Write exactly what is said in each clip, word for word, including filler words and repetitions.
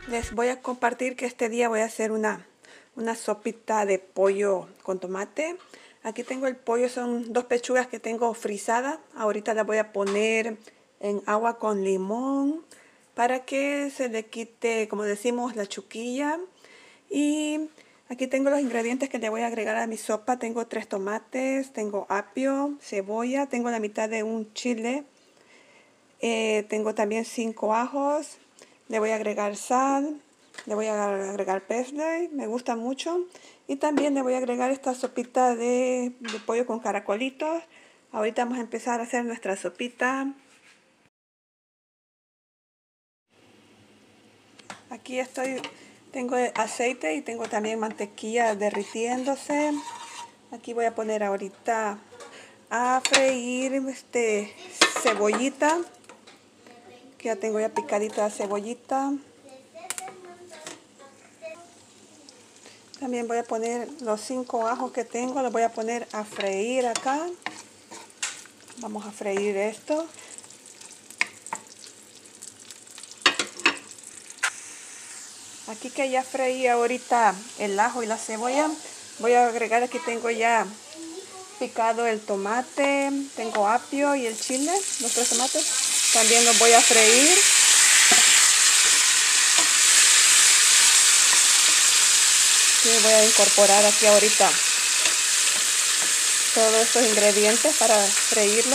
Les voy a compartir que este día voy a hacer una, una sopita de pollo con tomate. Aquí tengo el pollo, son dos pechugas que tengo frisadas. Ahorita las voy a poner en agua con limón para que se le quite, como decimos, la chuquilla. Y aquí tengo los ingredientes que le voy a agregar a mi sopa. Tengo tres tomates, tengo apio, cebolla, tengo la mitad de un chile. Eh, tengo también cinco ajos. Le voy a agregar sal, le voy a agregar parsley, me gusta mucho. Y también le voy a agregar esta sopita de, de pollo con caracolitos. Ahorita vamos a empezar a hacer nuestra sopita. Aquí estoy, tengo aceite y tengo también mantequilla derritiéndose. Aquí voy a poner ahorita a freír este, cebollita. Que ya tengo ya picadita la cebollita. También voy a poner los cinco ajos que tengo, los voy a poner a freír acá. Vamos a freír esto. Aquí que ya freí ahorita el ajo y la cebolla, voy a agregar, aquí tengo ya picado el tomate, tengo apio y el chile, los tres tomates. También los voy a freír. Y voy a incorporar aquí ahorita todos estos ingredientes para freírlo.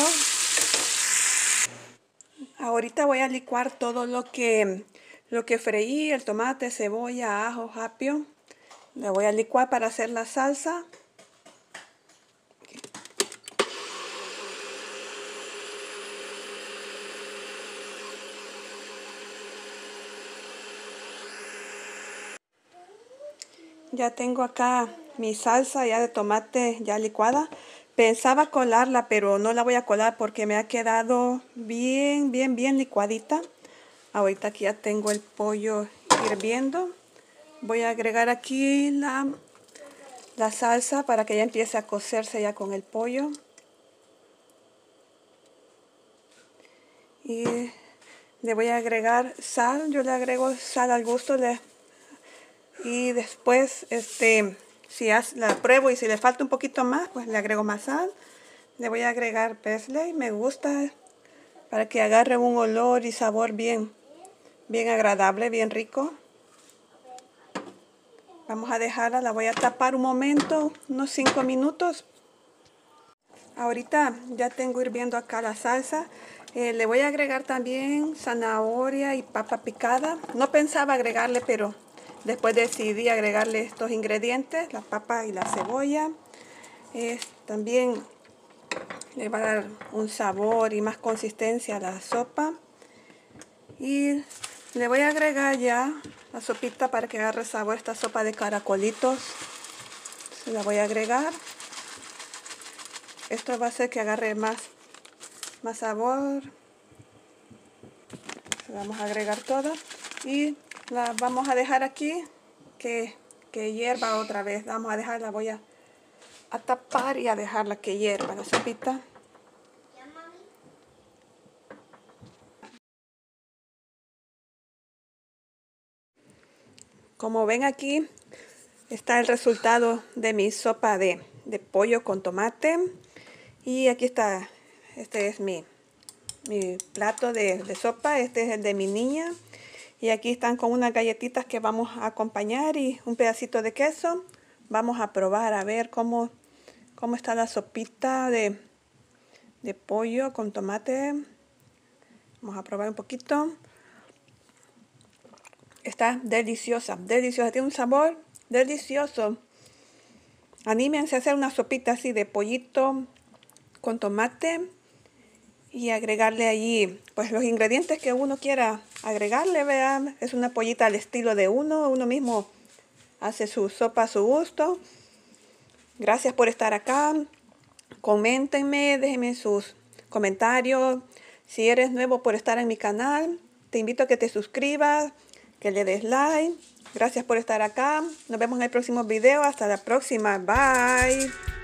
Ahorita voy a licuar todo lo que, lo que freí, el tomate, cebolla, ajo, apio. Le voy a licuar para hacer la salsa. Ya tengo acá mi salsa ya de tomate ya licuada. Pensaba colarla, pero no la voy a colar porque me ha quedado bien, bien, bien licuadita. Ahorita aquí ya tengo el pollo hirviendo. Voy a agregar aquí la, la salsa para que ya empiece a cocerse ya con el pollo. Y le voy a agregar sal. Yo le agrego sal al gusto. Le, y después, este... si la pruebo y si le falta un poquito más, pues le agrego más sal. Le voy a agregar parsley, me gusta, para que agarre un olor y sabor bien, bien agradable, bien rico. Vamos a dejarla, la voy a tapar un momento, unos cinco minutos. Ahorita ya tengo hirviendo acá la salsa. Eh, le voy a agregar también zanahoria y papa picada. No pensaba agregarle, pero después decidí agregarle estos ingredientes, la papa y la cebolla. Eh, también le va a dar un sabor y más consistencia a la sopa. Y le voy a agregar ya la sopita para que agarre sabor, esta sopa de caracolitos. Se la voy a agregar. Esto va a hacer que agarre más, más sabor. Se la vamos a agregar todo. Y la vamos a dejar aquí que, que hierva otra vez. Vamos a dejarla, voy a, a tapar y a dejarla que hierva la sopita. Como ven aquí está el resultado de mi sopa de, de pollo con tomate. Y aquí está, este es mi, mi plato de, de sopa, este es el de mi niña. Y aquí están con unas galletitas que vamos a acompañar y un pedacito de queso. Vamos a probar a ver cómo, cómo está la sopita de, de pollo con tomate. Vamos a probar un poquito. Está deliciosa, deliciosa. Tiene un sabor delicioso. Anímense a hacer una sopita así de pollito con tomate. Y agregarle allí pues los ingredientes que uno quiera agregarle, vean, es una pollita al estilo de uno, uno mismo hace su sopa a su gusto. Gracias por estar acá, coméntenme, déjenme sus comentarios. Si eres nuevo por estar en mi canal, te invito a que te suscribas, que le des like. Gracias por estar acá, nos vemos en el próximo video, hasta la próxima, bye.